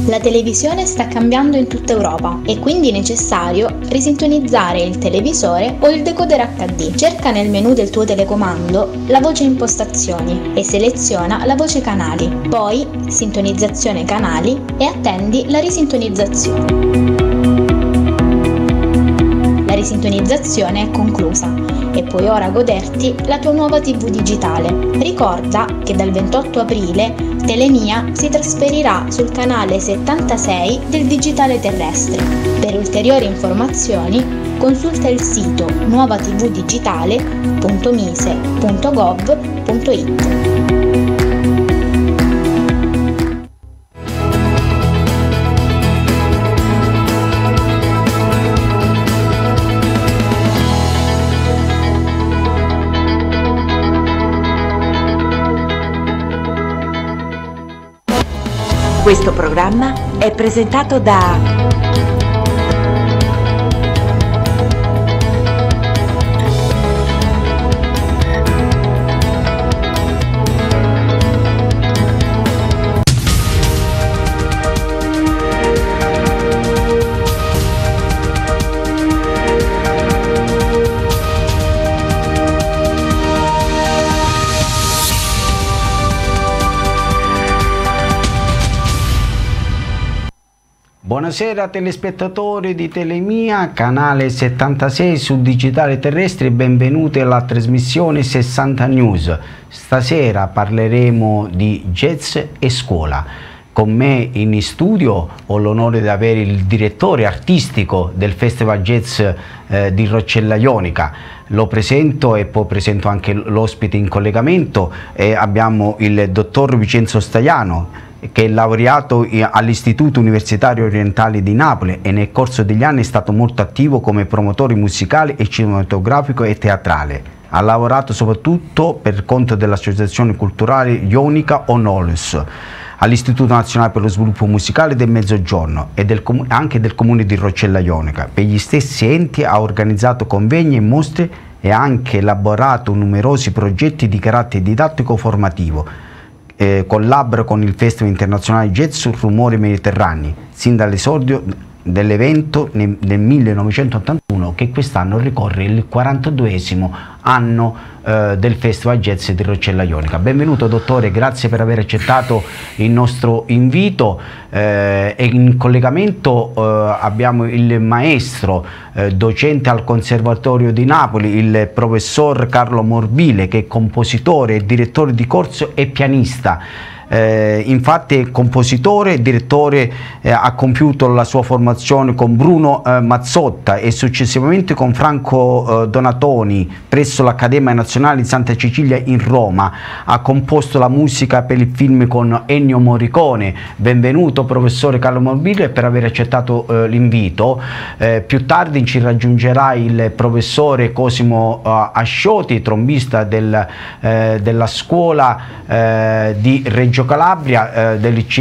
La televisione sta cambiando in tutta Europa e quindi è necessario risintonizzare il televisore o il decoder HD. Cerca nel menu del tuo telecomando la voce impostazioni e seleziona la voce canali, poi sintonizzazione canali e attendi la risintonizzazione. La risintonizzazione è conclusa e puoi ora goderti la tua nuova TV digitale. Ricorda che dal 28 aprile Telemia si trasferirà sul canale 76 del digitale terrestre. Per ulteriori informazioni consulta il sito nuovatvdigitale.mise.gov.it. Questo programma è presentato da Buonasera telespettatori di Telemia, canale 76 sul digitale terrestre e benvenuti alla trasmissione 60 News. Stasera parleremo di jazz e scuola. Con me in studio ho l'onore di avere il direttore artistico del Festival Jazz di Roccella Ionica. Lo presento e poi presento anche l'ospite in collegamento. Abbiamo il dottor Vincenzo Staiano, che è laureato all'Istituto Universitario Orientale di Napoli e nel corso degli anni è stato molto attivo come promotore musicale e cinematografico e teatrale. Ha lavorato soprattutto per conto dell'Associazione Culturale Ionica Onolus, all'Istituto Nazionale per lo Sviluppo Musicale del Mezzogiorno e anche del Comune di Roccella Ionica. Per gli stessi enti ha organizzato convegni e mostre e ha anche elaborato numerosi progetti di carattere didattico-formativo. Collabora con il Festival Internazionale Jazz sul Rumore Mediterranei, sin dall'esordio dell'evento nel 1981, che quest'anno ricorre il 42esimo anno del Festival Jazz di Roccella Ionica. Benvenuto dottore, grazie per aver accettato il nostro invito. E in collegamento abbiamo il maestro docente al Conservatorio di Napoli, il professor Carlo Morbile, che è compositore, direttore di corso e pianista. Infatti è compositore e direttore, ha compiuto la sua formazione con Bruno Mazzotta e successivamente con Franco Donatoni presso l'Accademia Nazionale di Santa Cecilia in Roma. Ha composto la musica per il film con Ennio Morricone. Benvenuto professore Carlo Morbile per aver accettato l'invito. Più tardi ci raggiungerà il professore Cosimo Ascioti, trombista della scuola di Reggio Calabria,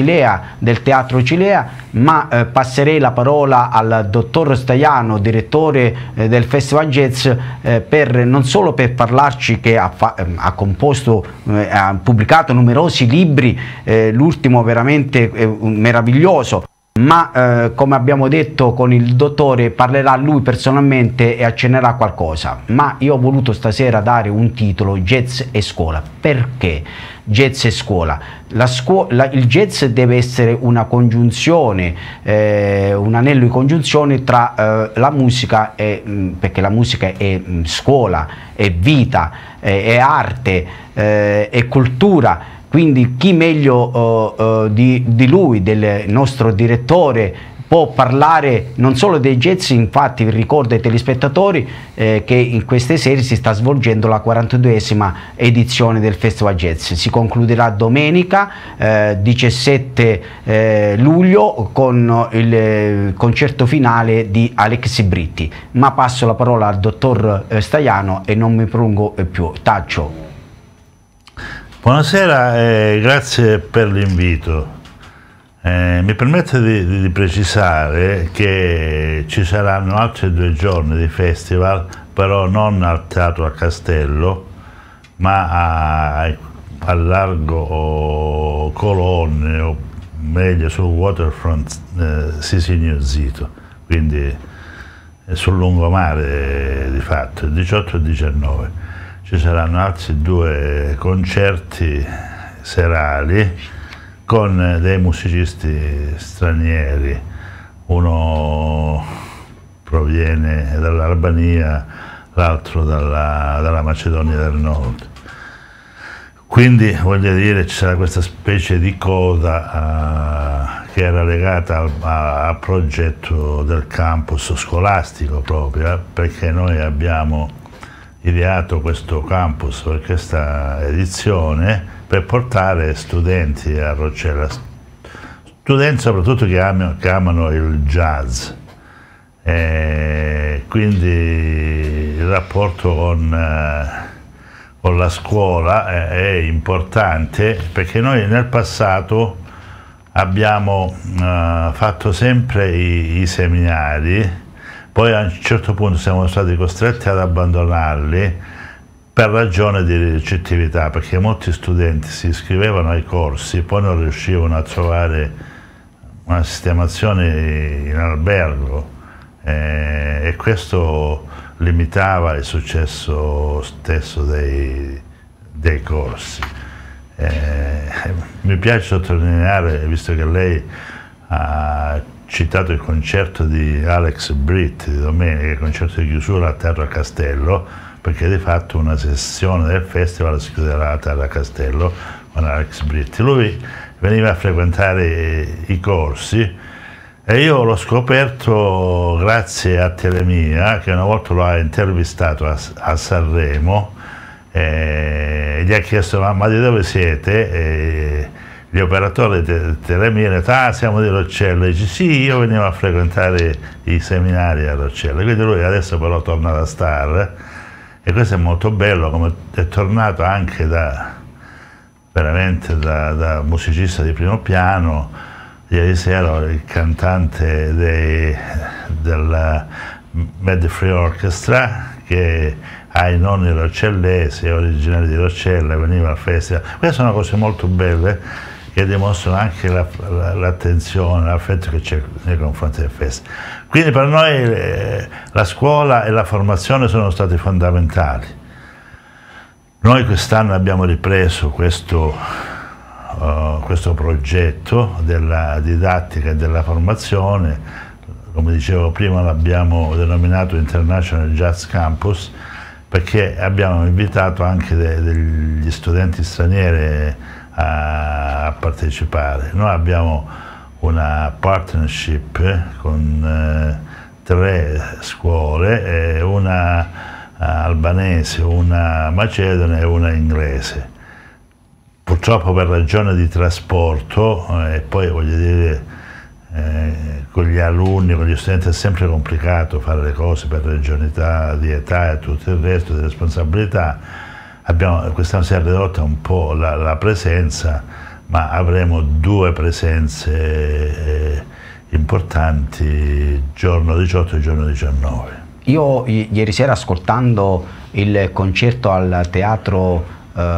del Teatro Cilea, ma passerei la parola al dottor Staiano, direttore del Festival Jazz, non solo per parlarci che ha composto, ha pubblicato numerosi libri, l'ultimo veramente meraviglioso, ma come abbiamo detto con il dottore parlerà lui personalmente e accennerà qualcosa. Ma io ho voluto stasera dare un titolo: Jazz e scuola. Perché jazz e scuola? Il jazz deve essere una congiunzione, un anello di congiunzione tra la musica perché la musica è scuola, è vita, è arte, è cultura. Quindi chi meglio di lui, del nostro direttore, può parlare non solo dei jazz. Infatti vi ricordo ai telespettatori che in queste serie si sta svolgendo la 42esima edizione del Festival Jazz. Si concluderà domenica 17 luglio con il concerto finale di Alexi Britti. Ma passo la parola al dottor Staiano e non mi prolungo più. Taccio. Buonasera e grazie per l'invito. Mi permette di precisare che ci saranno altri 2 giorni di festival, però non al Teatro a Castello, ma a Largo Colonne, meglio sul waterfront Sisignio-Zito, quindi sul lungomare di fatto, il 18 e 19. Ci saranno altri 2 concerti serali con dei musicisti stranieri, uno proviene dall'Albania, l'altro dalla Macedonia del Nord. Quindi voglio dire, ci sarà questa specie di coda che era legata al progetto del campus scolastico proprio, perché noi abbiamo ideato questo campus per questa edizione per portare studenti a Roccella, studenti soprattutto che amano il jazz. Quindi il rapporto con la scuola è importante, perché noi nel passato abbiamo fatto sempre i seminari, poi a un certo punto siamo stati costretti ad abbandonarli per ragione di ricettività, perché molti studenti si iscrivevano ai corsi, poi non riuscivano a trovare una sistemazione in albergo, e questo limitava il successo stesso dei corsi. Mi piace sottolineare, visto che lei ha citato il concerto di Alex Britt di domenica, il concerto di chiusura a Terra Castello, perché di fatto una sessione del festival si chiuderà a Terra Castello con Alex Britt. Lui veniva a frequentare i corsi e io l'ho scoperto grazie a Telemia, che una volta lo ha intervistato a Sanremo, gli ha chiesto: ma di dove siete? E gli operatori di Telemia hanno detto: ah, siamo di Roccella. E dice: sì, io venivo a frequentare i seminari a Roccella. Quindi lui adesso però torna da star, e questo è molto bello, come è tornato anche veramente da musicista di primo piano. Ieri sera il cantante della Mad Free Orchestra, che ha i nonni roccellesi, è originario di Roccella, veniva al festival. Queste sono cose molto belle che dimostrano anche l'attenzione, l'affetto che c'è nei confronti del festival. Quindi per noi la scuola e la formazione sono stati fondamentali. Noi quest'anno abbiamo ripreso questo progetto della didattica e della formazione, come dicevo prima l'abbiamo denominato International Jazz Campus, perché abbiamo invitato anche degli studenti stranieri a partecipare. Noi abbiamo una partnership con 3 scuole, una albanese, una macedone e una inglese. Purtroppo per ragione di trasporto, e poi voglio dire, con gli alunni, con gli studenti è sempre complicato fare le cose per ragioni di età e tutto il resto, di responsabilità. Quest'anno si è ridotta un po' la presenza, ma avremo 2 presenze importanti, giorno 18 e giorno 19. Io ieri sera, ascoltando il concerto al Teatro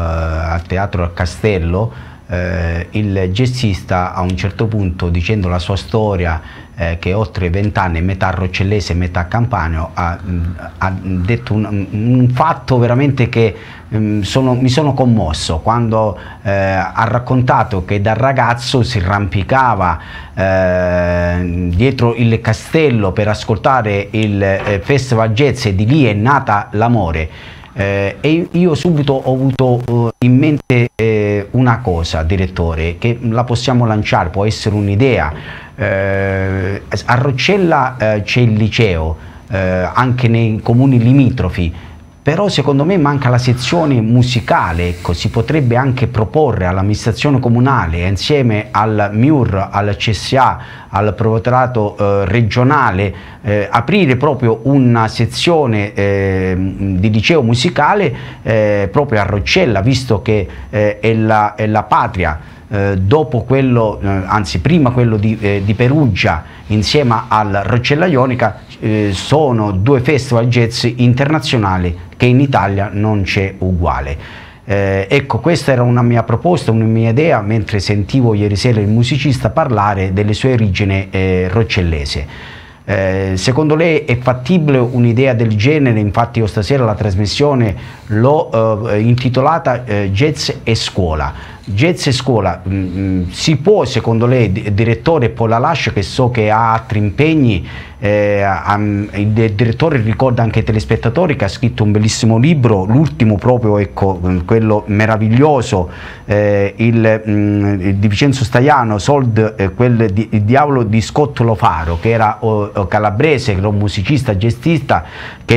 Castello, il jazzista a un certo punto, dicendo la sua storia, che oltre 20 anni, metà roccellese e metà campano, ha detto un fatto veramente che mi sono commosso, quando ha raccontato che da ragazzo si arrampicava dietro il castello per ascoltare il festival jazz, e di lì è nata l'amore. E io subito ho avuto in mente una cosa, direttore, che la possiamo lanciare, può essere un'idea. A Roccella c'è il liceo, anche nei comuni limitrofi, però secondo me manca la sezione musicale. Ecco, si potrebbe anche proporre all'amministrazione comunale, insieme al MIUR, al CSA, al provveditorato regionale, aprire proprio una sezione di liceo musicale proprio a Roccella, visto che è la patria, dopo quello, anzi prima quello di Perugia, insieme al Roccella Ionica. Sono 2 festival jazz internazionali che in Italia non c'è uguale. Ecco, questa era una mia proposta, una mia idea, mentre sentivo ieri sera il musicista parlare delle sue origini roccellese. Secondo lei è fattibile un'idea del genere? Infatti io stasera la trasmissione l'ho intitolata Jazz e Scuola. Jazz e Scuola, si può, secondo lei, direttore, poi la lascio che so che ha altri impegni, il direttore ricorda anche ai telespettatori che ha scritto un bellissimo libro, l'ultimo proprio, ecco, quello meraviglioso, di Vincenzo Staiano, il diavolo di Scott Lofaro, che era calabrese, che era un musicista, gestista, che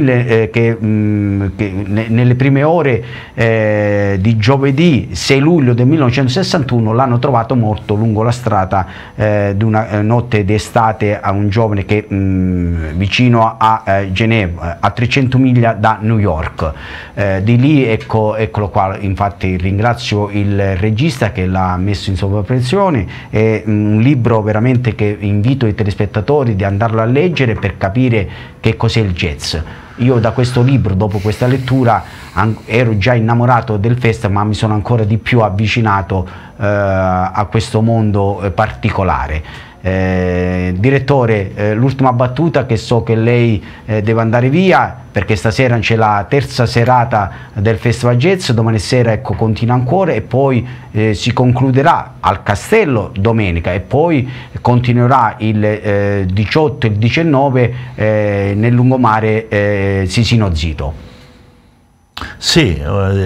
nelle prime ore di giovedì 6 luglio del 1961 l'hanno trovato morto lungo la strada di una notte d'estate a un giovane che vicino a Ginevra, a 300 miglia da New York. Di lì, eccolo qua, infatti ringrazio il regista che l'ha messo in sovrapposizione. È un libro veramente che invito i telespettatori di andarlo a leggere per capire che cos'è il jazz. Io da questo libro, dopo questa lettura, ero già innamorato del festival, ma mi sono ancora di più avvicinato a questo mondo particolare. Direttore, l'ultima battuta, che so che lei deve andare via perché stasera c'è la terza serata del Festival Jazz, domani sera, ecco, continua ancora e poi si concluderà al Castello domenica e poi continuerà il 18 e il 19 nel lungomare Sisino Zito. Sì,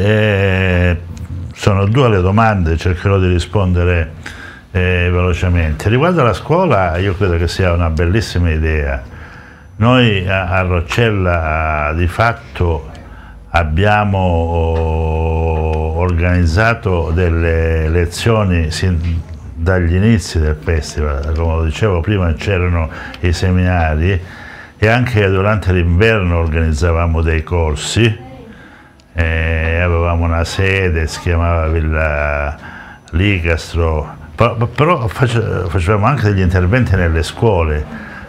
sono due le domande, cercherò di rispondere velocemente. Riguardo alla scuola, io credo che sia una bellissima idea. Noi a Roccella di fatto abbiamo organizzato delle lezioni dagli inizi del festival. Come lo dicevo prima, c'erano i seminari e anche durante l'inverno organizzavamo dei corsi. Avevamo una sede, si chiamava Villa Licastro, però facevamo anche degli interventi nelle scuole.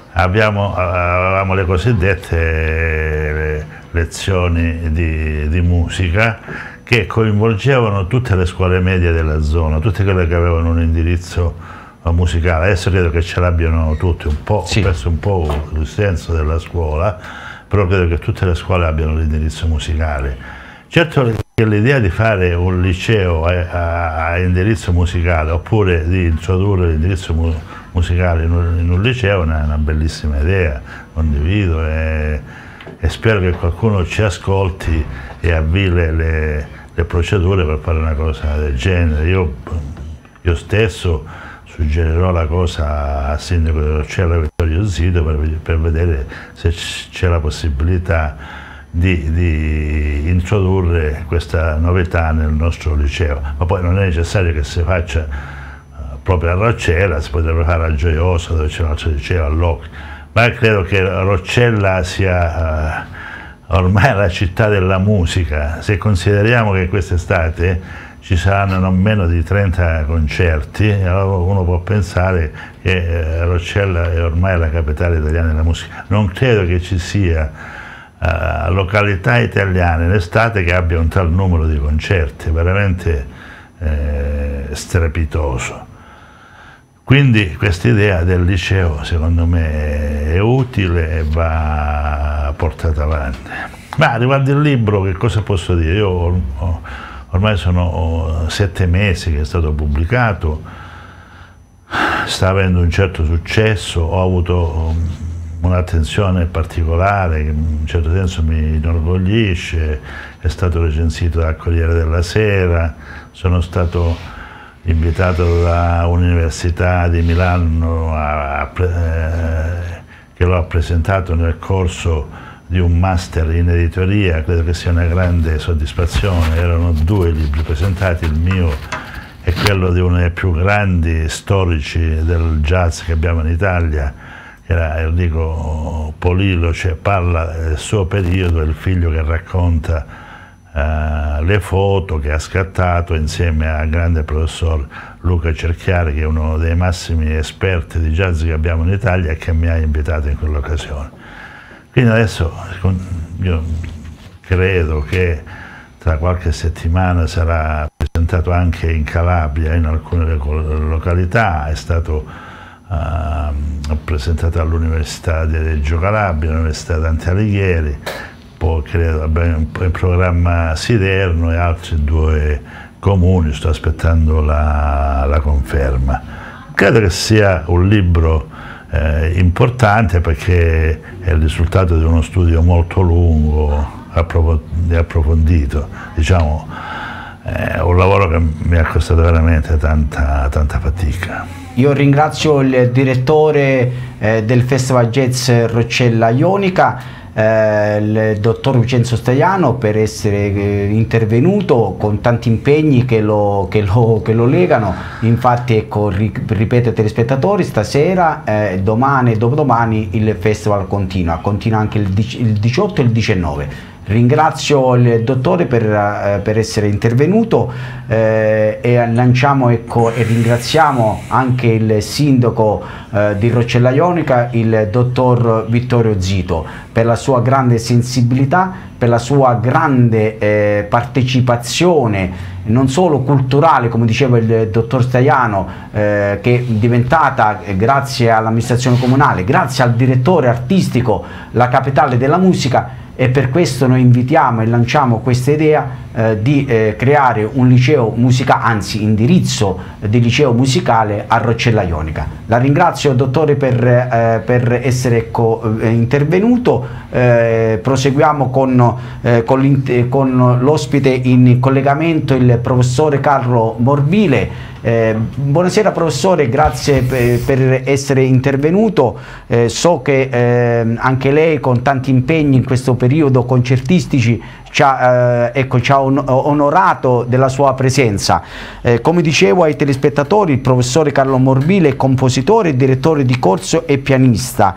Avevamo le cosiddette lezioni di musica che coinvolgevano tutte le scuole medie della zona, tutte quelle che avevano un indirizzo musicale. Adesso credo che ce l'abbiano tutti, un po', sì. Ho perso un po' il senso della scuola, però credo che tutte le scuole abbiano l'indirizzo musicale. Certo che l'idea di fare un liceo a indirizzo musicale oppure di introdurre l'indirizzo musicale in un liceo è una bellissima idea, condivido e spero che qualcuno ci ascolti e avvii le procedure per fare una cosa del genere. Io stesso suggerirò la cosa al sindaco di Roccella, Vittorio Zito, per vedere se c'è la possibilità di introdurre questa novità nel nostro liceo, ma poi non è necessario che si faccia proprio a Roccella, si potrebbe fare a Gioioso, dove c'è un altro liceo, a Locri, ma credo che Roccella sia ormai la città della musica. Se consideriamo che quest'estate ci saranno non meno di 30 concerti, allora uno può pensare che Roccella è ormai la capitale italiana della musica. Non credo che ci sia località italiane in estate che abbia un tal numero di concerti, veramente strepitoso. Quindi questa idea del liceo secondo me è utile e va portata avanti. Ma riguardo il libro, che cosa posso dire? Io ormai sono 7 mesi che è stato pubblicato, sta avendo un certo successo, ho avuto un'attenzione particolare che in un certo senso mi inorgoglisce, è stato recensito dal Corriere della Sera, sono stato invitato da Università di Milano che l'ho presentato nel corso di un master in editoria. Credo che sia una grande soddisfazione. Erano 2 libri presentati, il mio è quello di uno dei più grandi storici del jazz che abbiamo in Italia, era Enrico Polillo, cioè parla del suo periodo, il figlio che racconta le foto che ha scattato insieme al grande professor Luca Cerchiari, che è uno dei massimi esperti di jazz che abbiamo in Italia e che mi ha invitato in quell'occasione. Quindi adesso io credo che tra qualche settimana sarà presentato anche in Calabria, in alcune località, è stato presentato all'Università di Reggio Calabria, all'Università Dante Alighieri, poi credo in programma Siderno e altri 2 comuni, sto aspettando la conferma. Credo che sia un libro importante perché è il risultato di uno studio molto lungo e approfondito, diciamo, è un lavoro che mi ha costato veramente tanta fatica. Io ringrazio il direttore del Festival Jazz Roccella Ionica, il dottor Vincenzo Staiano, per essere intervenuto con tanti impegni che lo legano. Infatti, ecco, ripeto ai telespettatori, stasera, domani e dopodomani il festival continua anche il 18 e il 19. Ringrazio il dottore per essere intervenuto e lanciamo, ecco, e ringraziamo anche il sindaco di Roccella Ionica, il dottor Vittorio Zito, per la sua grande sensibilità, per la sua grande partecipazione non solo culturale, come diceva il dottor Staiano, che è diventata, grazie all'amministrazione comunale, grazie al direttore artistico, la capitale della musica. E per questo noi invitiamo e lanciamo questa idea di creare un liceo musicale, anzi indirizzo di liceo musicale a Roccella Ionica. La ringrazio, dottore, per essere intervenuto. Proseguiamo con l'ospite in collegamento, il professore Carlo Morbile. Buonasera professore, grazie per essere intervenuto. So che anche lei, con tanti impegni in questo periodo concertistici, ci ha onorato della sua presenza. Come dicevo ai telespettatori, il professore Carlo Morbile è compositore, direttore di corso e pianista.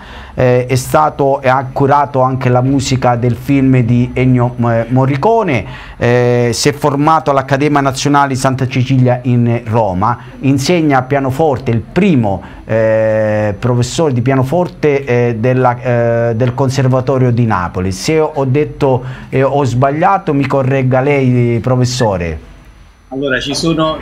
Ha curato anche la musica del film di Ennio Morricone, si è formato all'Accademia Nazionale Santa Cecilia in Roma, insegna pianoforte, il primo professore di pianoforte del Conservatorio di Napoli. Se ho detto ho sbagliato, mi corregga lei, professore. Allora, ci sono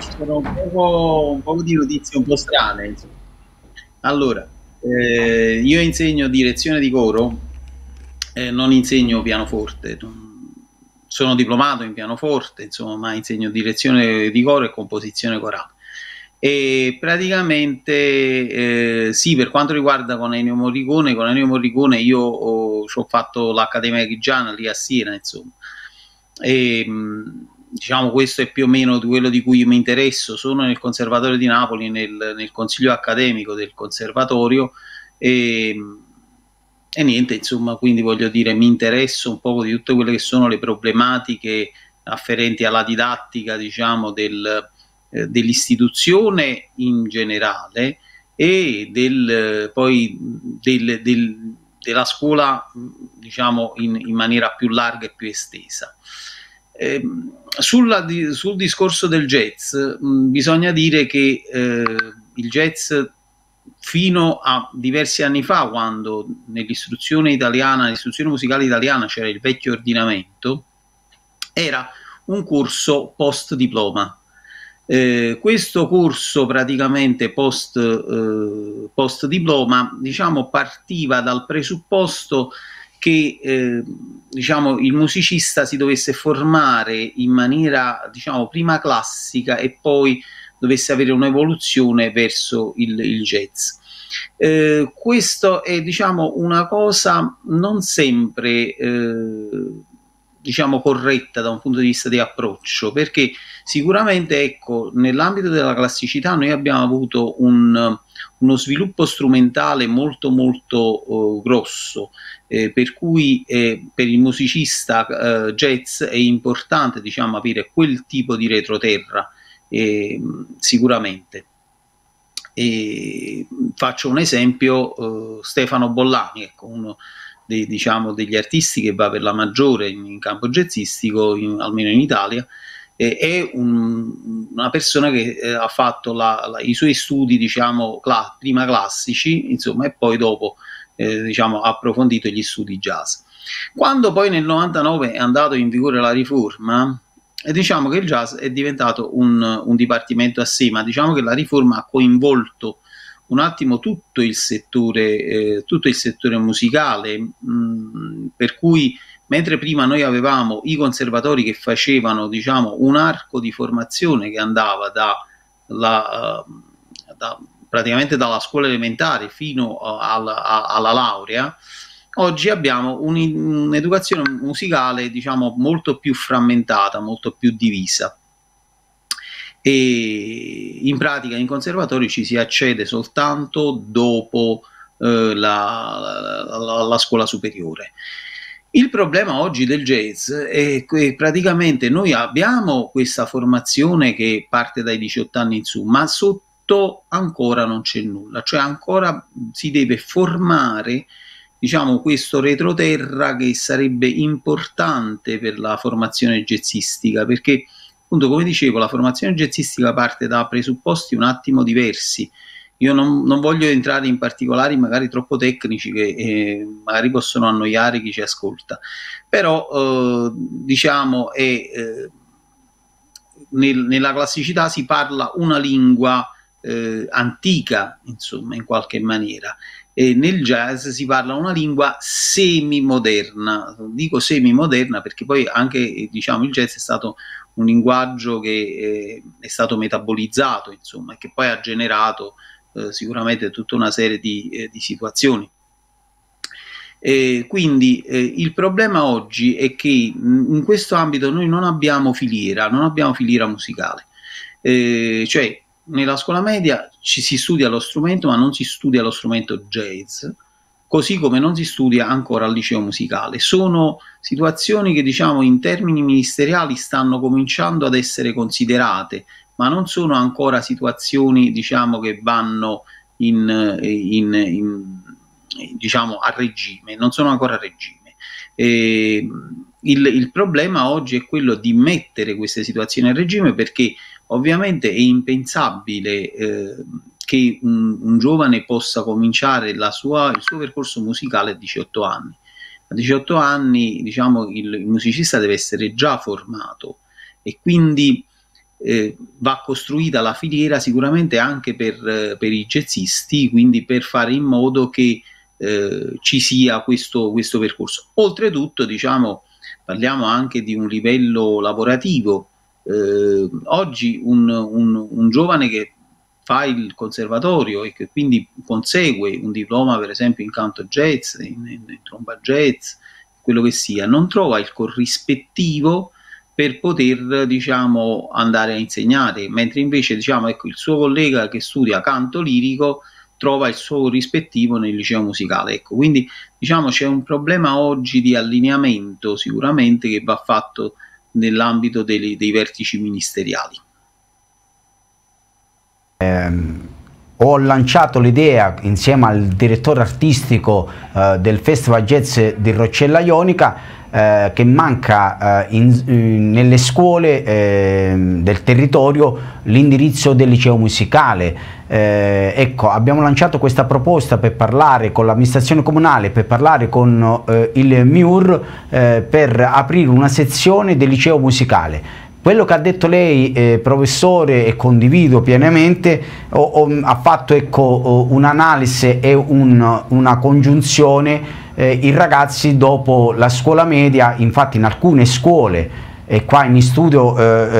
un po' di notizie un po' strane, insomma. Allora, io insegno direzione di coro, non insegno pianoforte, sono diplomato in pianoforte, insomma, ma insegno direzione di coro e composizione corale. E praticamente sì, per quanto riguarda con Ennio Morricone io ho fatto l'Accademia Grigiana lì a Siena, insomma, e diciamo questo è più o meno quello di cui io mi interesso. Sono nel Conservatorio di Napoli, nel consiglio accademico del conservatorio, e niente, insomma, quindi voglio dire, mi interesso un po' di tutte quelle che sono le problematiche afferenti alla didattica, diciamo, dell'istituzione in generale e poi della scuola, diciamo, in maniera più larga e più estesa. Sul discorso del jazz, bisogna dire che il jazz, fino a diversi anni fa, quando nell'istruzione musicale italiana c'era il vecchio ordinamento, era un corso post diploma. Questo corso praticamente post diploma, diciamo, partiva dal presupposto che diciamo, il musicista si dovesse formare in maniera, diciamo, prima classica e poi dovesse avere un'evoluzione verso il jazz. Questo è, diciamo, una cosa non sempre diciamo corretta da un punto di vista di approccio, perché sicuramente, ecco, nell'ambito della classicità noi abbiamo avuto uno sviluppo strumentale molto grosso, per cui per il musicista jazz è importante, diciamo, avere quel tipo di retroterra, sicuramente. Faccio un esempio: Stefano Bollani, ecco, uno diciamo, degli artisti che va per la maggiore in campo jazzistico, almeno in Italia. È una persona che ha fatto i suoi studi, diciamo, prima classici, insomma, e poi dopo diciamo, ha approfondito gli studi jazz. Quando poi nel 99 è andato in vigore la riforma, e diciamo che il jazz è diventato un dipartimento a sé, ma diciamo che la riforma ha coinvolto un attimo tutto il settore musicale, per cui mentre prima noi avevamo i conservatori che facevano, diciamo, un arco di formazione che andava praticamente dalla scuola elementare fino alla laurea, oggi abbiamo un'educazione musicale, diciamo, molto più frammentata, molto più divisa. E in pratica in conservatori ci si accede soltanto dopo la scuola superiore. Il problema oggi del jazz è che praticamente noi abbiamo questa formazione che parte dai 18 anni in su, ma sotto ancora non c'è nulla, cioè ancora si deve formare, diciamo, questo retroterra che sarebbe importante per la formazione jazzistica, perché appunto, come dicevo, la formazione jazzistica parte da presupposti un attimo diversi. Io non voglio entrare in particolari magari troppo tecnici che magari possono annoiare chi ci ascolta, però diciamo nella classicità si parla una lingua antica, insomma, in qualche maniera, e nel jazz si parla una lingua semi-moderna. Dico semi-moderna perché poi anche, diciamo, il jazz è stato un linguaggio che è stato metabolizzato, insomma, e che poi ha generato sicuramente tutta una serie di situazioni. Quindi il problema oggi è che in questo ambito noi non abbiamo filiera musicale, cioè nella scuola media ci si studia lo strumento, ma non si studia lo strumento jazz, così come non si studia ancora al liceo musicale. Sono situazioni che, diciamo, in termini ministeriali stanno cominciando ad essere considerate, ma non sono ancora situazioni, diciamo, che vanno diciamo, a regime, non sono ancora a regime. Il problema oggi è quello di mettere queste situazioni a regime, perché ovviamente è impensabile che un giovane possa cominciare il suo percorso musicale a 18 anni. A 18 anni, diciamo, il musicista deve essere già formato, e quindi va costruita la filiera sicuramente anche per i jazzisti, quindi per fare in modo che ci sia questo percorso. Oltretutto, diciamo, parliamo anche di un livello lavorativo. Oggi un giovane che fa il conservatorio e che quindi consegue un diploma, per esempio in canto jazz, in tromba jazz, quello che sia, non trova il corrispettivo per poter, diciamo, andare a insegnare, mentre invece, diciamo, ecco, il suo collega che studia canto lirico trova il suo corrispettivo nel liceo musicale. Ecco, quindi, diciamo, c'è un problema oggi di allineamento sicuramente che va fatto nell'ambito dei vertici ministeriali. Ho lanciato l'idea insieme al direttore artistico del Festival Jazz di Roccella Ionica che manca nelle scuole del territorio l'indirizzo del liceo musicale. Ecco, abbiamo lanciato questa proposta per parlare con l'amministrazione comunale, per parlare con il MIUR, per aprire una sezione del liceo musicale. Quello che ha detto lei, professore, e condivido pienamente, ha fatto, ecco, un'analisi e una congiunzione. I ragazzi dopo la scuola media, infatti in alcune scuole, e qua in studio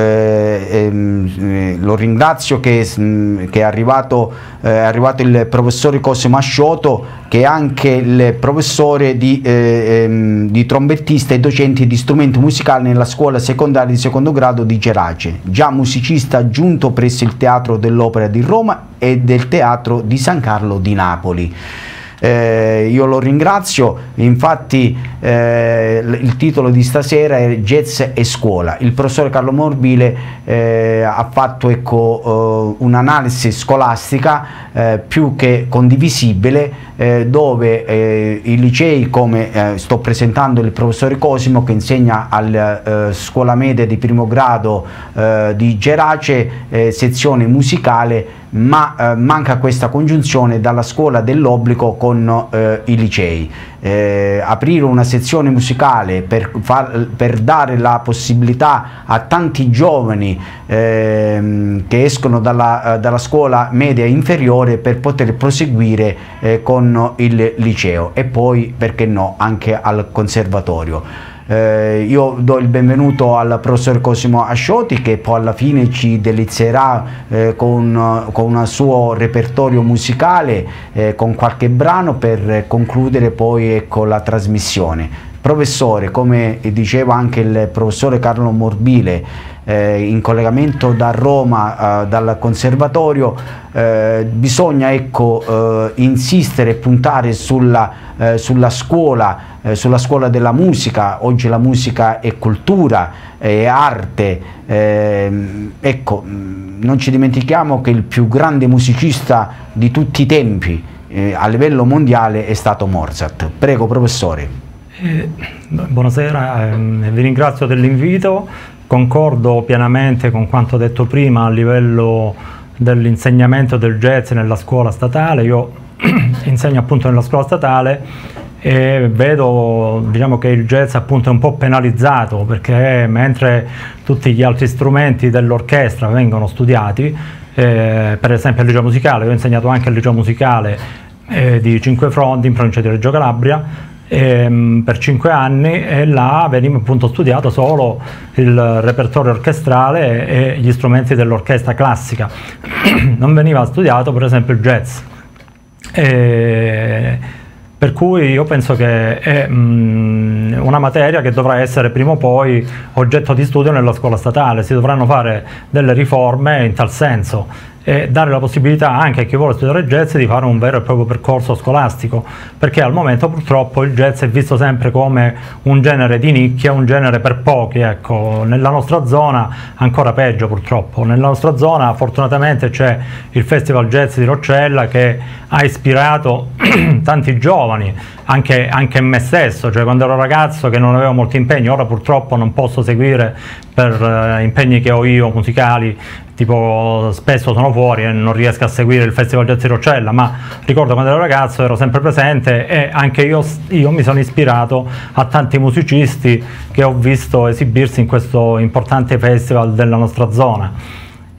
lo ringrazio che è arrivato il professore Cosimo Ascioto, che è anche il professore di trombettista e docente di strumenti musicali nella scuola secondaria di secondo grado di Gerace, già musicista aggiunto presso il Teatro dell'Opera di Roma e del Teatro di San Carlo di Napoli. Io lo ringrazio. Infatti il titolo di stasera è Jazz e scuola. Il professore Carlo Morbile ha fatto, ecco, un'analisi scolastica più che condivisibile, dove i licei, come sto presentando il professore Cosimo, che insegna alla scuola media di primo grado di Gerace, sezione musicale, ma manca questa congiunzione dalla scuola dell'obbligo con i licei. Aprire una sezione musicale per dare la possibilità a tanti giovani che escono dalla scuola media inferiore per poter proseguire con il liceo e poi, perché no, anche al conservatorio. Io do il benvenuto al professor Cosimo Ascioti, che poi alla fine ci delizierà con un suo repertorio musicale, con qualche brano per concludere poi con la trasmissione. Professore, come diceva anche il professore Carlo Morbile, in collegamento da Roma, dal conservatorio, bisogna insistere e puntare sulla scuola della musica. Oggi la musica è cultura, è arte, non ci dimentichiamo che il più grande musicista di tutti i tempi a livello mondiale è stato Mozart. Prego, professore. Buonasera, vi ringrazio dell'invito. Concordo pienamente con quanto detto prima a livello dell'insegnamento del jazz nella scuola statale. Io insegno appunto nella scuola statale e vedo, diciamo, che il jazz appunto è un po' penalizzato, perché mentre tutti gli altri strumenti dell'orchestra vengono studiati, per esempio al liceo musicale, io ho insegnato anche al liceo musicale di Cinquefronti in provincia di Reggio Calabria, per 5 anni, e là veniva appunto studiato solo il repertorio orchestrale e gli strumenti dell'orchestra classica. Non veniva studiato per esempio il jazz, per cui io penso che è una materia che dovrà essere prima o poi oggetto di studio nella scuola statale. Si dovranno fare delle riforme in tal senso e dare la possibilità anche a chi vuole studiare jazz di fare un vero e proprio percorso scolastico, perché al momento purtroppo il jazz è visto sempre come un genere di nicchia, un genere per pochi. Ecco, nella nostra zona ancora peggio purtroppo. Nella nostra zona fortunatamente c'è il Festival Jazz di Roccella, che ha ispirato tanti giovani, anche me stesso, cioè quando ero ragazzo che non avevo molti impegni. Ora purtroppo non posso seguire per impegni che ho io musicali, tipo spesso sono fuori e non riesco a seguire il Festival Jazz di Roccella, ma ricordo quando ero ragazzo ero sempre presente e anche io mi sono ispirato a tanti musicisti che ho visto esibirsi in questo importante festival della nostra zona.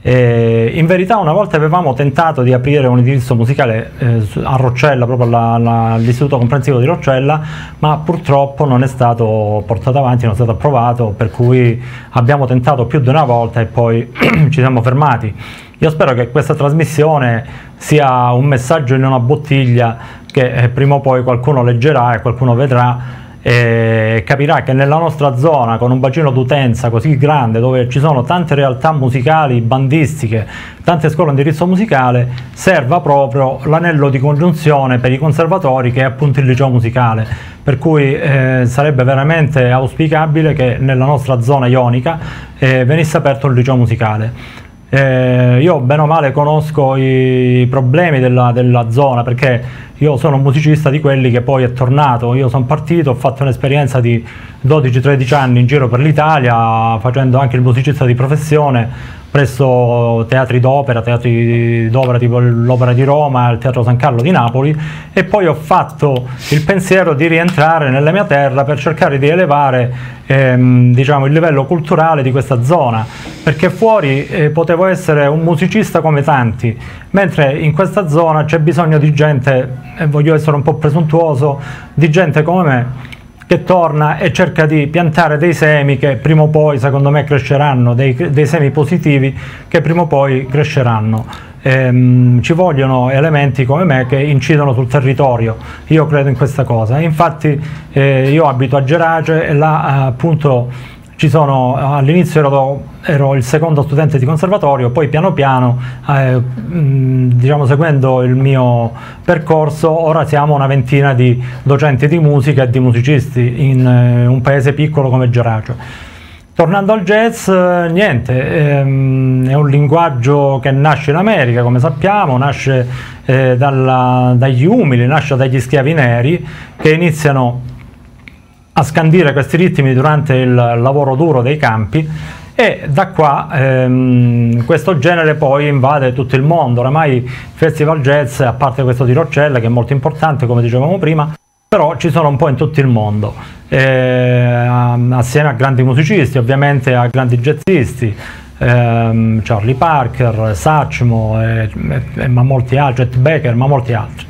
In verità una volta avevamo tentato di aprire un indirizzo musicale a Roccella, proprio all'Istituto Comprensivo di Roccella, ma purtroppo non è stato portato avanti, non è stato approvato, per cui abbiamo tentato più di una volta e poi ci siamo fermati. Io spero che questa trasmissione sia un messaggio in una bottiglia che prima o poi qualcuno leggerà e qualcuno vedrà e capirà che nella nostra zona, con un bacino d'utenza così grande, dove ci sono tante realtà musicali, bandistiche, tante scuole di indirizzo musicale, serva proprio l'anello di congiunzione per i conservatori, che è appunto il liceo musicale. Per cui sarebbe veramente auspicabile che nella nostra zona ionica venisse aperto il liceo musicale. Io bene o male conosco i problemi della zona, perché io sono un musicista di quelli che poi è tornato. Io sono partito, ho fatto un'esperienza di 12-13 anni in giro per l'Italia, facendo anche il musicista di professione presso teatri d'opera tipo l'Opera di Roma, il Teatro San Carlo di Napoli, e poi ho fatto il pensiero di rientrare nella mia terra per cercare di elevare diciamo, il livello culturale di questa zona, perché fuori potevo essere un musicista come tanti, mentre in questa zona c'è bisogno di gente, e voglio essere un po' presuntuoso, di gente come me, che torna e cerca di piantare dei semi che prima o poi secondo me cresceranno, dei semi positivi che prima o poi cresceranno. Ci vogliono elementi come me che incidono sul territorio. Io credo in questa cosa. Infatti io abito a Gerace e là appunto ci sono, all'inizio ero il secondo studente di conservatorio, poi piano piano, diciamo seguendo il mio percorso, ora siamo una ventina di docenti di musica e di musicisti in un paese piccolo come Gerace. Tornando al jazz, niente, è un linguaggio che nasce in America, come sappiamo, nasce dagli umili, nasce dagli schiavi neri che iniziano a scandire questi ritmi durante il lavoro duro dei campi, e da qua questo genere poi invade tutto il mondo. Oramai il festival jazz, a parte questo di Roccella che è molto importante come dicevamo prima, però ci sono un po' in tutto il mondo, assieme a grandi musicisti, ovviamente a grandi jazzisti, Charlie Parker, Satchmo, ma molti altri, Chet Baker, ma molti altri.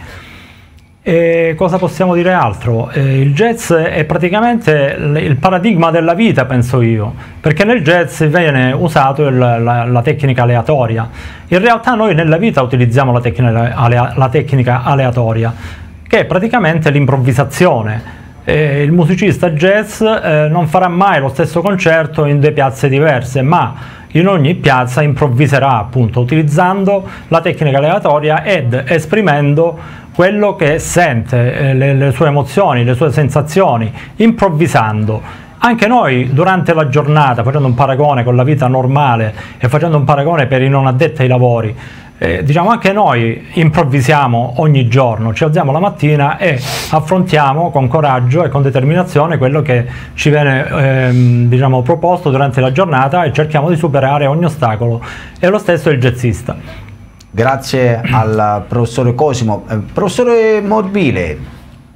E cosa possiamo dire altro? Il jazz è praticamente il paradigma della vita, penso io, perché nel jazz viene usato la tecnica aleatoria. In realtà noi nella vita utilizziamo la tecnica aleatoria, che è praticamente l'improvvisazione. Il musicista jazz non farà mai lo stesso concerto in 2 piazze diverse, ma in ogni piazza improvviserà, appunto, utilizzando la tecnica aleatoria ed esprimendo quello che sente, le sue emozioni, le sue sensazioni, improvvisando. Anche noi durante la giornata, facendo un paragone con la vita normale e facendo un paragone per i non addetti ai lavori, diciamo anche noi improvvisiamo ogni giorno, ci alziamo la mattina e affrontiamo con coraggio e con determinazione quello che ci viene diciamo, proposto durante la giornata e cerchiamo di superare ogni ostacolo. E lo stesso è il jazzista. Grazie al professore Cosimo. Professore Morbile.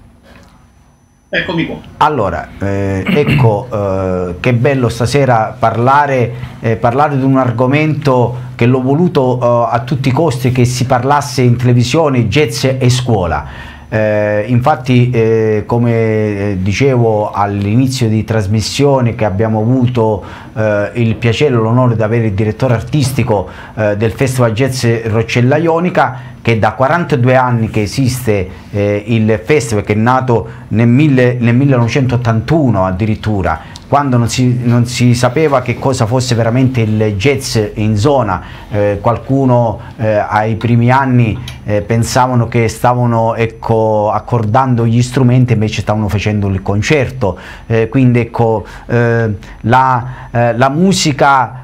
Eccomi qua. Allora, ecco, che bello stasera parlare di un argomento che l'ho voluto a tutti i costi che si parlasse in televisione, jazz e scuola. Infatti come dicevo all'inizio di trasmissione che abbiamo avuto il piacere e l'onore di avere il direttore artistico del Festival Jazz Roccella Ionica, che da 42 anni che esiste il festival, che è nato nel 1981 addirittura, quando non si sapeva che cosa fosse veramente il jazz in zona. Qualcuno ai primi anni pensavano che stavano, ecco, accordando gli strumenti, invece stavano facendo il concerto. Quindi ecco, la musica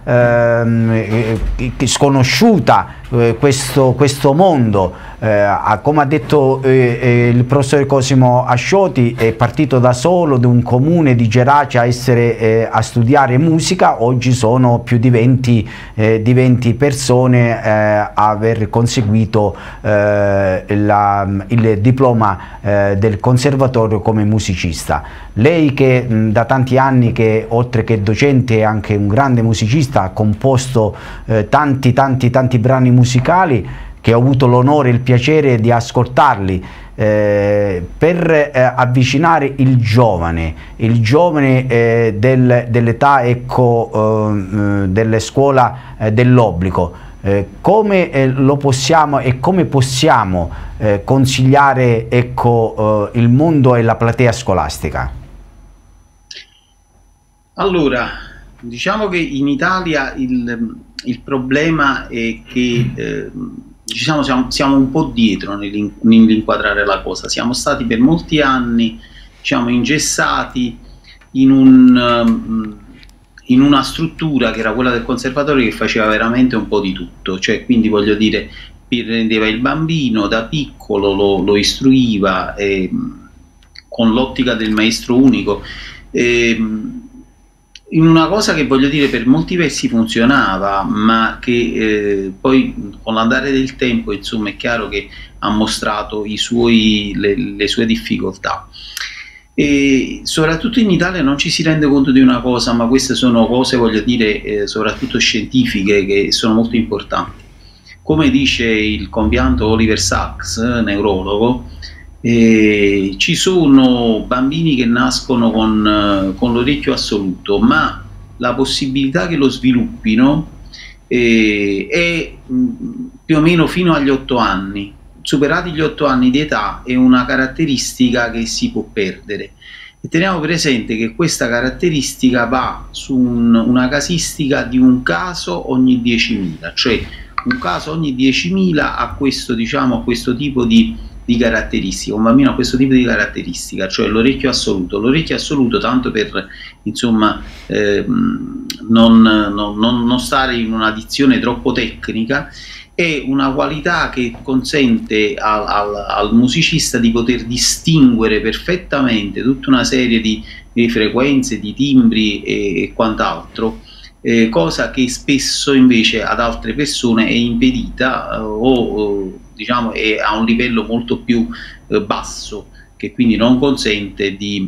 sconosciuta, questo mondo, come ha detto il professore Cosimo Ascioti, è partito da solo da un comune di Gerace a studiare musica. Oggi sono più di 20 persone a aver conseguito il diploma del conservatorio come musicista. Lei che da tanti anni, che oltre che docente è anche un grande musicista, ha composto tanti brani musicali che ho avuto l'onore e il piacere di ascoltarli, per avvicinare il giovane dell'età, ecco, delle scuola dell'obbligo. Come lo possiamo e come possiamo consigliare, ecco, il mondo e la platea scolastica? Allora, diciamo che in Italia il problema è che diciamo, siamo un po' dietro nell'inquadrare la cosa. Siamo stati per molti anni, diciamo, ingessati in una struttura che era quella del conservatorio, che faceva veramente un po' di tutto. Cioè, quindi voglio dire, prendeva il bambino da piccolo, lo istruiva con l'ottica del maestro unico, in una cosa che, voglio dire, per molti versi funzionava, ma che poi con l'andare del tempo, insomma, è chiaro che ha mostrato le sue difficoltà. E soprattutto in Italia non ci si rende conto di una cosa, ma queste sono cose, voglio dire, soprattutto scientifiche, che sono molto importanti. Come dice il compianto Oliver Sacks, neurologo, ci sono bambini che nascono con l'orecchio assoluto, ma la possibilità che lo sviluppino è più o meno fino agli 8 anni. Superati gli 8 anni di età è una caratteristica che si può perdere, e teniamo presente che questa caratteristica va su una casistica di un caso ogni 10.000, cioè un caso ogni 10.000 a questo, diciamo, a questo tipo di caratteristica, un bambino ha questo tipo di caratteristica, cioè l'orecchio assoluto. L'orecchio assoluto, tanto per, insomma, non stare in una dizione troppo tecnica, è una qualità che consente al musicista di poter distinguere perfettamente tutta una serie di frequenze, di timbri e quant'altro, cosa che spesso invece ad altre persone è impedita o diciamo è a un livello molto più basso, che quindi non consente di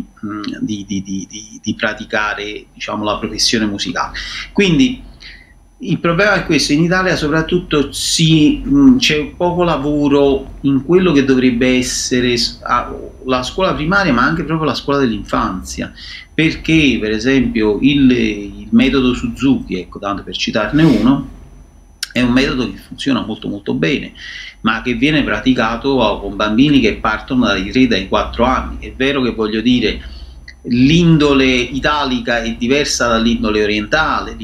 praticare, diciamo, la professione musicale. Quindi il problema è questo: in Italia soprattutto c'è poco lavoro in quello che dovrebbe essere la scuola primaria, ma anche proprio la scuola dell'infanzia, perché per esempio il metodo Suzuki, ecco, tanto per citarne uno, è un metodo che funziona molto molto bene, ma che viene praticato con bambini che partono dai 3, dai 4 anni. È vero che, voglio dire, l'indole italica è diversa dall'indole orientale,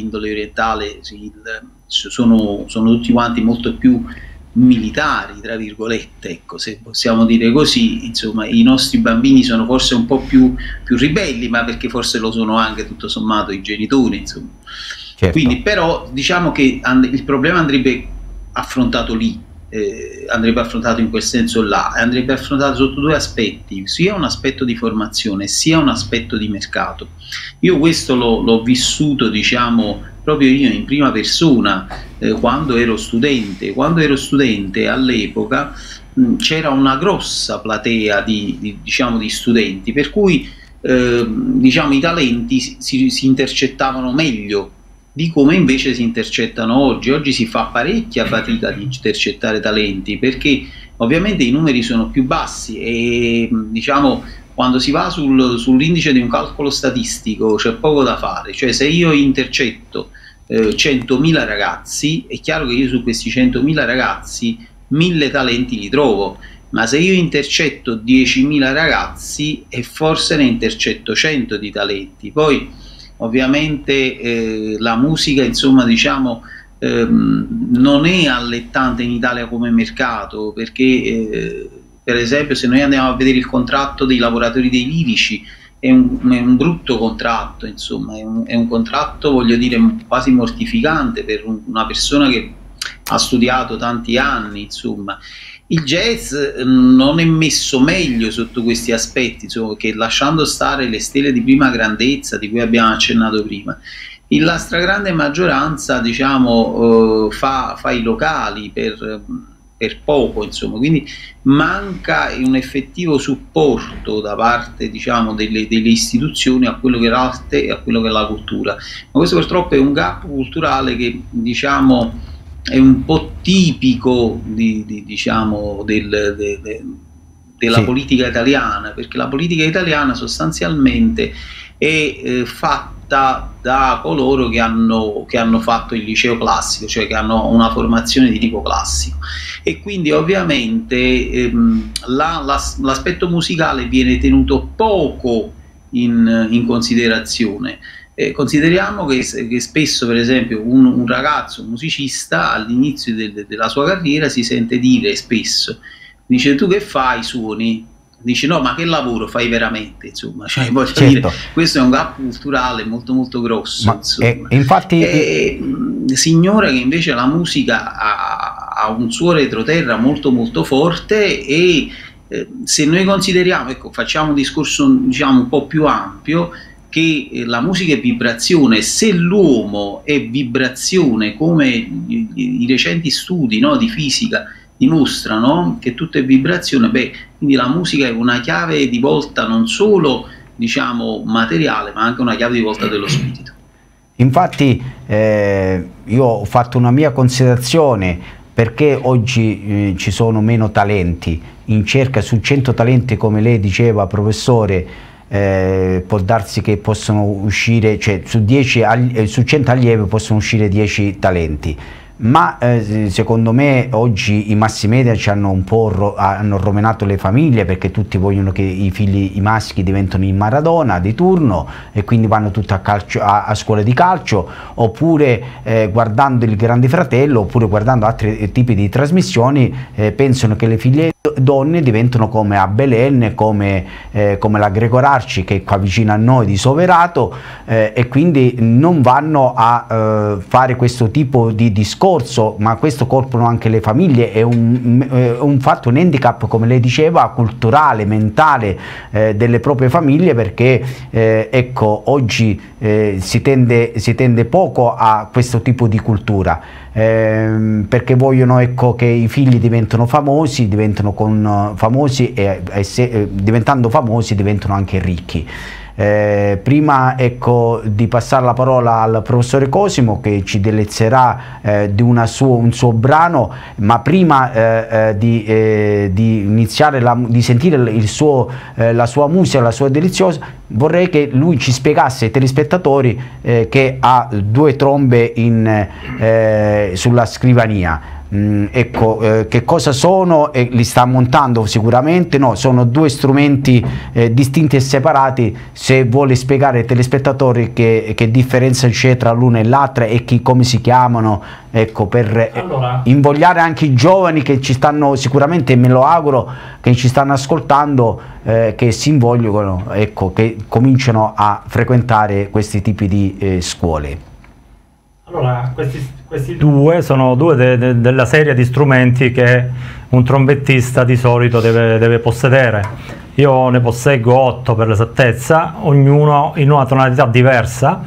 sono tutti quanti molto più militari, tra virgolette, ecco, se possiamo dire così. Insomma, i nostri bambini sono forse un po' più ribelli, ma perché forse lo sono anche tutto sommato i genitori, insomma. Certo. Quindi però diciamo che il problema andrebbe affrontato lì, andrebbe affrontato in quel senso là, e andrebbe affrontato sotto 2 aspetti, sia un aspetto di formazione sia un aspetto di mercato. Io questo l'ho vissuto, diciamo, proprio io in prima persona quando ero studente. Quando ero studente all'epoca c'era una grossa platea diciamo, di studenti, per cui diciamo, i talenti si intercettavano meglio di come invece si intercettano oggi. Oggi si fa parecchia fatica di intercettare talenti, perché ovviamente i numeri sono più bassi e, diciamo, quando si va sull'indice di un calcolo statistico c'è poco da fare. Cioè, se io intercetto 100.000 ragazzi, è chiaro che io su questi 100.000 ragazzi 1.000 talenti li trovo, ma se io intercetto 10.000 ragazzi e forse ne intercetto 100 di talenti. Poi ovviamente la musica, insomma, diciamo, non è allettante in Italia come mercato, perché per esempio se noi andiamo a vedere il contratto dei lavoratori dei lirici, è un brutto contratto, insomma, è un contratto, voglio dire, quasi mortificante per una persona che ha studiato tanti anni, insomma. Il jazz non è messo meglio sotto questi aspetti, insomma, che, lasciando stare le stelle di prima grandezza di cui abbiamo accennato prima, la stragrande maggioranza, diciamo, fa i locali per poco, insomma. Quindi manca un effettivo supporto da parte, diciamo, delle istituzioni a quello che è l'arte e a quello che è la cultura. Ma questo purtroppo è un gap culturale che, diciamo, è un po' tipico diciamo, della sì, politica italiana, perché la politica italiana sostanzialmente è fatta da coloro che hanno fatto il liceo classico, cioè che hanno una formazione di tipo classico, e quindi ovviamente l'aspetto musicale viene tenuto poco in considerazione. Consideriamo che spesso, per esempio, un ragazzo, un musicista, all'inizio della sua carriera si sente dire spesso, dice: tu che fai? Suoni? Dice: no, ma che lavoro fai veramente? Insomma, cioè, voglio dire, questo è un gap culturale molto molto grosso, infatti signora, che invece la musica ha un suo retroterra molto molto forte, e se noi consideriamo, ecco, facciamo un discorso, diciamo, un po' più ampio, che la musica è vibrazione. Se l'uomo è vibrazione, come i recenti studi, no, di fisica dimostrano che tutto è vibrazione, beh, quindi la musica è una chiave di volta non solo, diciamo, materiale, ma anche una chiave di volta dello spirito. Infatti io ho fatto una mia considerazione: perché oggi ci sono meno talenti? In cerca su 100 talenti, come lei diceva, professore, può darsi che possono uscire, cioè su 100 allievi possono uscire 10 talenti, ma secondo me oggi i mass media ci hanno un po' hanno rovinato le famiglie, perché tutti vogliono che i figli, i maschi, diventino i Maradona di turno, e quindi vanno tutti a scuole di calcio, oppure guardando il Grande Fratello, oppure guardando altri tipi di trasmissioni, pensano che le figlie donne diventano come a Belen, come la Gregor Arci, che è qua vicino a noi di Soverato, e quindi non vanno a fare questo tipo di discorso, ma questo colpono anche le famiglie. È un fatto, un handicap, come lei diceva, culturale, mentale delle proprie famiglie, perché ecco, oggi si tende poco a questo tipo di cultura, perché vogliono, ecco, che i figli diventano famosi, e diventando famosi diventano anche ricchi. Prima, ecco, di passare la parola al professore Cosimo, che ci delezzerà di un suo brano, ma prima di iniziare di sentire la sua musica, la sua deliziosa, vorrei che lui ci spiegasse ai telespettatori che ha 2 trombe sulla scrivania. Ecco, che cosa sono, e li sta montando sicuramente. No, sono 2 strumenti distinti e separati. Se vuole spiegare ai telespettatori che differenza c'è tra l'una e l'altra e come si chiamano, ecco, per invogliare anche i giovani che ci stanno, sicuramente me lo auguro, che ci stanno ascoltando, che si invogliano, ecco, che cominciano a frequentare questi tipi di scuole. Allora, questi 2 sono 2 della serie di strumenti che un trombettista di solito deve possedere. Io ne posseggo 8 per l'esattezza, ognuno in una tonalità diversa.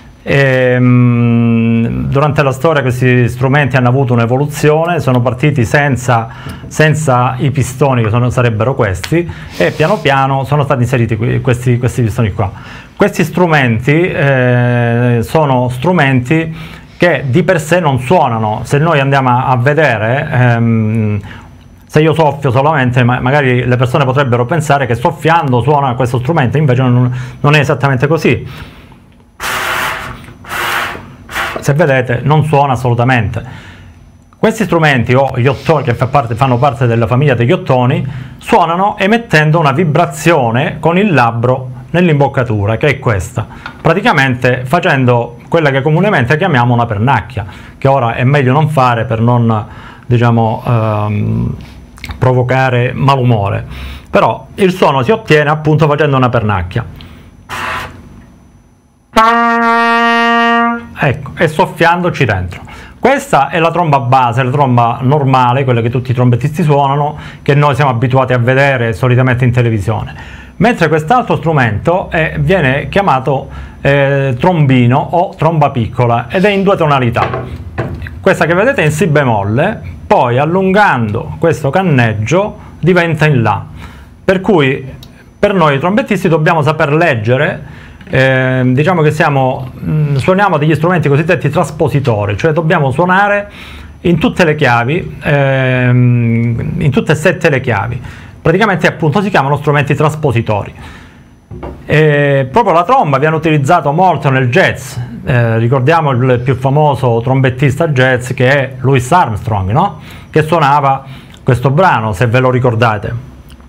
Durante la storia questi strumenti hanno avuto un'evoluzione, sono partiti senza i pistoni, che sarebbero questi, e piano piano sono stati inseriti questi pistoni qua. Questi strumenti sono strumenti che di per sé non suonano. Se noi andiamo a vedere, se io soffio solamente, magari le persone potrebbero pensare che soffiando suona questo strumento, invece non è esattamente così. Se vedete, non suona assolutamente. Questi strumenti, o gli ottoni, che fanno parte della famiglia degli ottoni, suonano emettendo una vibrazione con il labbro nell'imboccatura, che è questa, praticamente facendo quella che comunemente chiamiamo una pernacchia, che ora è meglio non fare per non, diciamo, provocare malumore, però il suono si ottiene appunto facendo una pernacchia, ecco, e soffiandoci dentro. Questa è la tromba base, la tromba normale, quella che tutti i trombettisti suonano, che noi siamo abituati a vedere solitamente in televisione. Mentre quest'altro strumento viene chiamato trombino o tromba piccola, ed è in 2 tonalità. Questa che vedete è in Si bemolle, poi allungando questo canneggio diventa in La. Per cui per noi trombettisti dobbiamo saper leggere, diciamo che suoniamo degli strumenti cosiddetti traspositori, cioè dobbiamo suonare in tutte le chiavi, in tutte e 7 le chiavi. Praticamente appunto si chiamano strumenti traspositori. Proprio la tromba viene utilizzato molto nel jazz, ricordiamo il più famoso trombettista jazz, che è Louis Armstrong, no? Che suonava questo brano, se ve lo ricordate.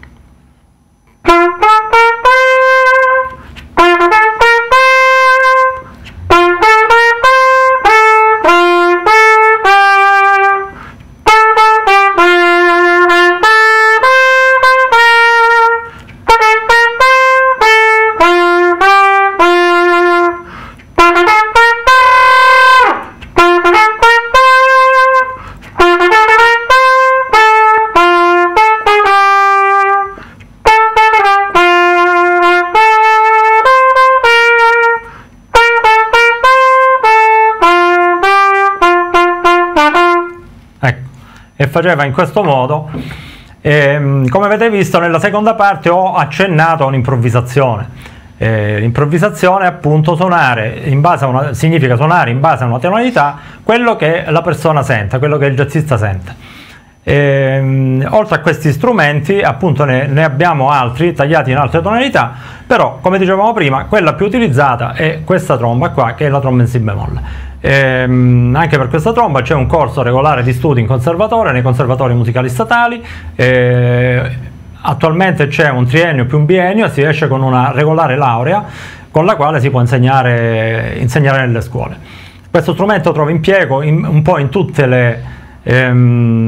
E faceva in questo modo. Come avete visto, nella seconda parte ho accennato a un'improvvisazione. L'improvvisazione è appunto significa suonare in base a una tonalità quello che la persona sente, quello che il jazzista sente. Oltre a questi strumenti appunto ne abbiamo altri tagliati in altre tonalità, però come dicevamo prima, quella più utilizzata è questa tromba qua, che è la tromba in Si bemolle. Anche per questa tromba c'è un corso regolare di studi in conservatore, nei conservatori musicali statali. Attualmente c'è un triennio più un biennio e si esce con una regolare laurea con la quale si può insegnare nelle scuole. Questo strumento trova impiego un po' in tutti i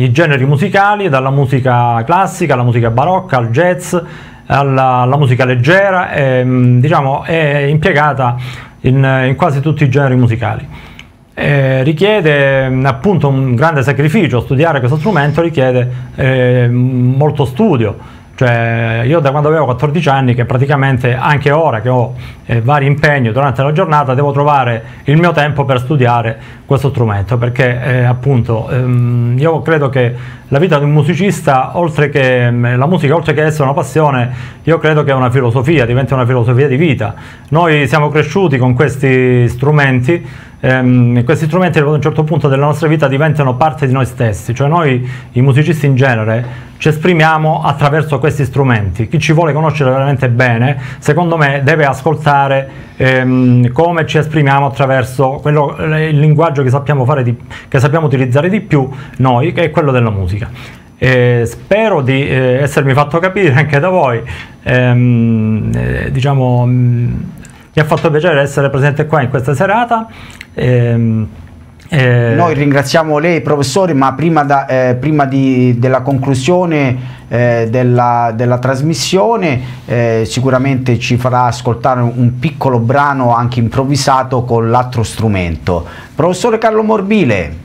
i generi musicali, dalla musica classica alla musica barocca, al jazz, alla musica leggera, diciamo, è impiegata in quasi tutti i generi musicali. Richiede appunto un grande sacrificio. Studiare questo strumento richiede molto studio. Cioè, io da quando avevo 14 anni, che praticamente anche ora che ho vari impegni durante la giornata, devo trovare il mio tempo per studiare questo strumento, perché appunto io credo che la vita di un musicista, oltre che la musica, oltre che essere una passione, io credo che è una filosofia, diventa una filosofia di vita. Noi siamo cresciuti con questi strumenti ad un certo punto della nostra vita diventano parte di noi stessi, cioè noi i musicisti in genere ci esprimiamo attraverso questi strumenti. Chi ci vuole conoscere veramente bene, secondo me, deve ascoltare come ci esprimiamo attraverso il linguaggio che sappiamo che sappiamo utilizzare di più noi, che è quello della musica. Spero di essermi fatto capire anche da voi. Diciamo, mi ha fatto piacere essere presente qua in questa serata. Noi ringraziamo lei, professore, ma prima della conclusione della trasmissione sicuramente ci farà ascoltare un piccolo brano anche improvvisato con l'altro strumento. Professore Carlo Morbile.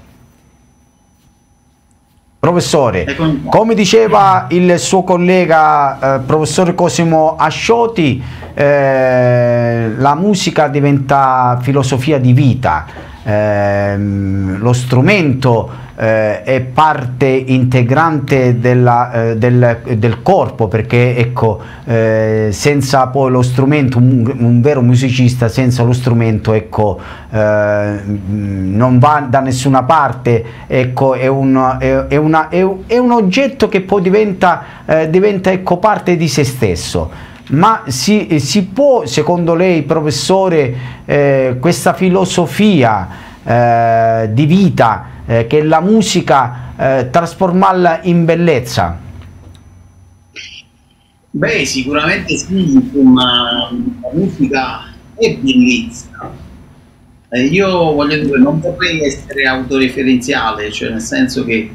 Professore, come diceva il suo collega professore Cosimo Ascioti, la musica diventa filosofia di vita, lo strumento è parte integrante del corpo, perché ecco, senza poi lo strumento, un vero musicista senza lo strumento, ecco, non va da nessuna parte, ecco, è un oggetto che poi diventa ecco, parte di se stesso. Ma si può, secondo lei, professore, questa filosofia di vita che è la musica, trasformarla in bellezza? Beh, sicuramente sì, insomma, la musica è bellezza. Io voglio dire, non vorrei essere autoreferenziale, cioè nel senso che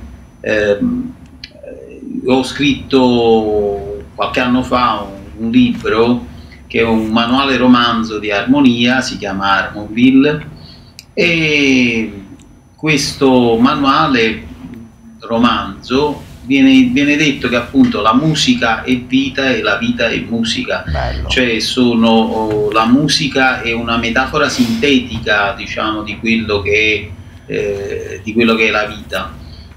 ho scritto qualche anno fa un libro che è un manuale romanzo di armonia, si chiama Harmonville, e questo manuale romanzo viene detto che appunto la musica è vita e la vita è musica. Bello. Cioè la musica è una metafora sintetica, diciamo, di quello che è la vita.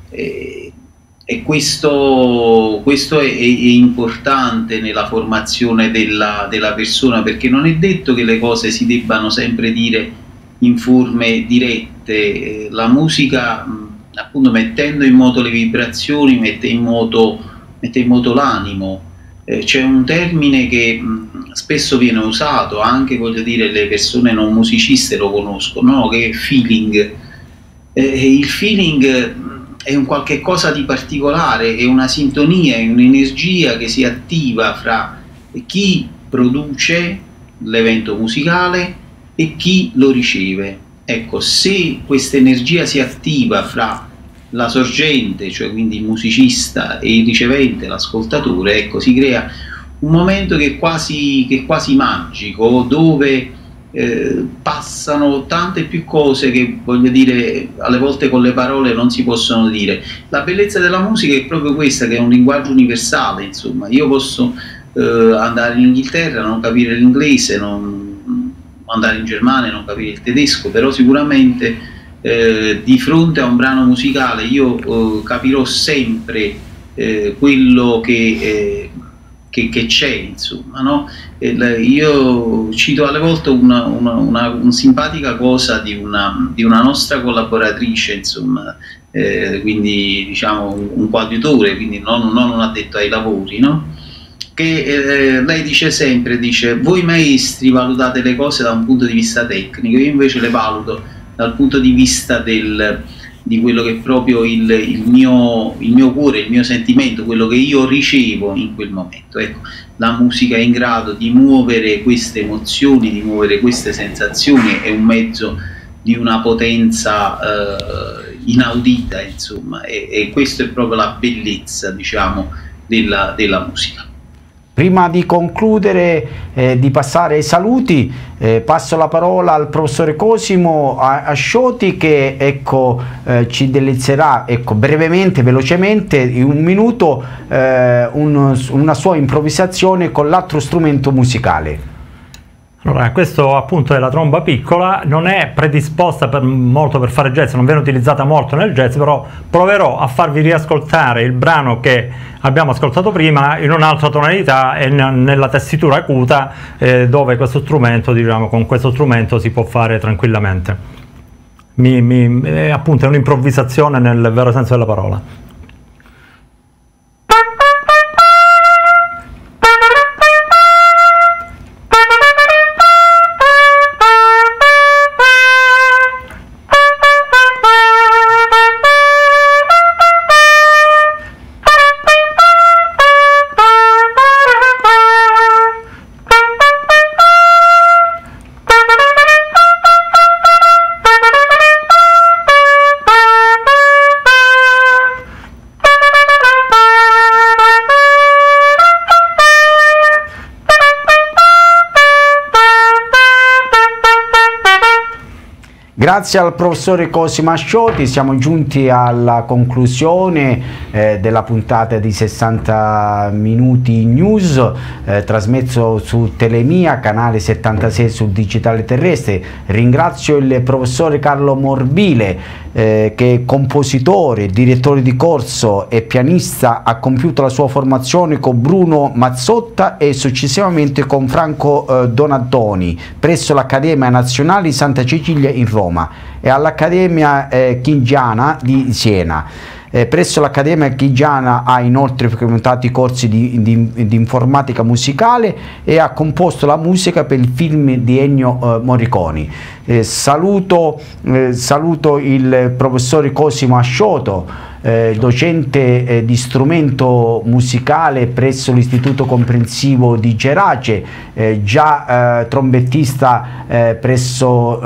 E questo è importante nella formazione della persona, perché non è detto che le cose si debbano sempre dire in forme dirette. La musica, appunto, mettendo in moto le vibrazioni, mette in moto l'animo. C'è un termine che spesso viene usato, anche, voglio dire, le persone non musiciste lo conoscono, no? Che è feeling. Il feeling è un qualche cosa di particolare, è una sintonia, è un'energia che si attiva fra chi produce l'evento musicale e chi lo riceve. Ecco, se questa energia si attiva fra la sorgente, cioè quindi il musicista, e il ricevente, l'ascoltatore, ecco, si crea un momento che è quasi magico, dove passano tante più cose che, voglio dire, alle volte con le parole non si possono dire. La bellezza della musica è proprio questa, che è un linguaggio universale, insomma. Io posso andare in Inghilterra, non capire l'inglese, andare in Germania, non capire il tedesco, però sicuramente di fronte a un brano musicale io capirò sempre quello che c'è, insomma, no? Io cito alle volte una simpatica cosa di una nostra collaboratrice, insomma, quindi diciamo un coadiutore, quindi non un addetto ai lavori, no? Che lei dice sempre, voi maestri valutate le cose da un punto di vista tecnico, io invece le valuto dal punto di vista di quello che è proprio il mio cuore, il mio sentimento, quello che io ricevo in quel momento. Ecco, la musica è in grado di muovere queste emozioni, di muovere queste sensazioni, è un mezzo di una potenza inaudita, insomma, e questa è proprio la bellezza, diciamo, della musica. Prima di concludere, di passare ai saluti, passo la parola al professore Cosimo Ascioti che ci delizierà brevemente, velocemente, in un minuto, una sua improvvisazione con l'altro strumento musicale. Allora, questo appunto è la tromba piccola, non è predisposta molto per fare jazz, non viene utilizzata molto nel jazz, però proverò a farvi riascoltare il brano che abbiamo ascoltato prima in un'altra tonalità e nella tessitura acuta, dove questo strumento, diciamo, con questo strumento si può fare tranquillamente. Appunto è un'improvvisazione nel vero senso della parola. Grazie al professore Cosimo Ascioti, siamo giunti alla conclusione della puntata di 60 Minuti News, trasmesso su Telemia, canale 76 sul digitale terrestre. Ringrazio il professore Carlo Morbile, che è compositore, direttore di corso e pianista, ha compiuto la sua formazione con Bruno Mazzotta e successivamente con Franco Donatoni presso l'Accademia Nazionale di Santa Cecilia in Roma e all'Accademia Chigiana di Siena. Presso l'Accademia Chigiana ha inoltre frequentato i corsi di informatica musicale e ha composto la musica per il film di Ennio Morricone. Saluto il professore Cosimo Ascioto, docente di strumento musicale presso l'Istituto Comprensivo di Gerace, già trombettista presso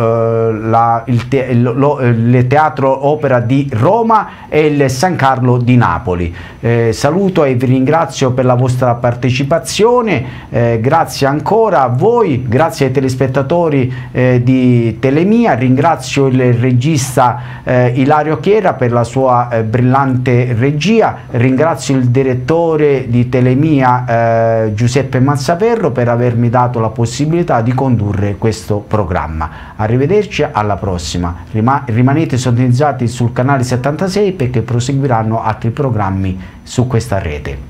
il Teatro Opera di Roma e il San Carlo di Napoli. Saluto e vi ringrazio per la vostra partecipazione, grazie ancora a voi, grazie ai telespettatori di Telemia, ringrazio il regista Ilario Chiera per la sua brillante regia, ringrazio il direttore di Telemia Giuseppe Mazzaferro per avermi dato la possibilità di condurre questo programma. Arrivederci, alla prossima. Rimanete sintonizzati sul canale 76 perché proseguiranno altri programmi su questa rete.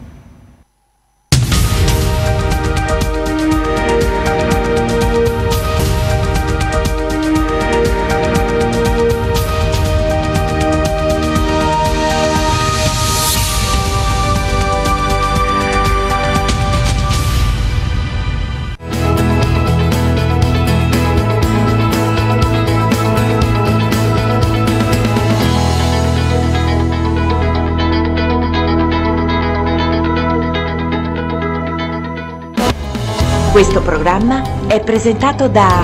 Questo programma è presentato da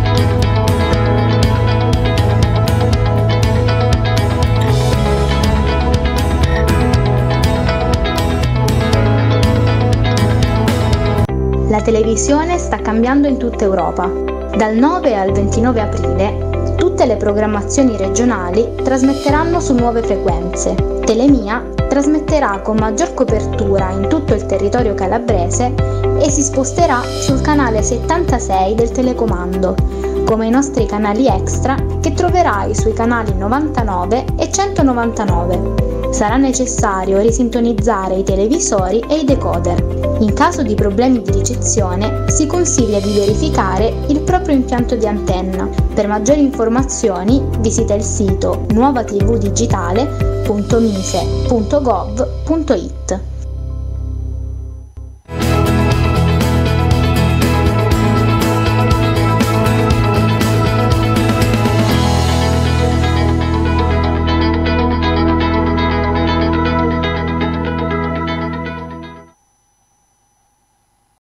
La televisione sta cambiando in tutta Europa. Dal 9 al 29 aprile tutte le programmazioni regionali trasmetteranno su nuove frequenze. Telemia trasmetterà con maggior copertura in tutto il territorio calabrese e si sposterà sul canale 76 del telecomando, come i nostri canali extra che troverai sui canali 99 e 199. Sarà necessario risintonizzare i televisori e i decoder. In caso di problemi di ricezione si consiglia di verificare il proprio impianto di antenna. Per maggiori informazioni visita il sito nuovatvdigitale.mise.gov.it.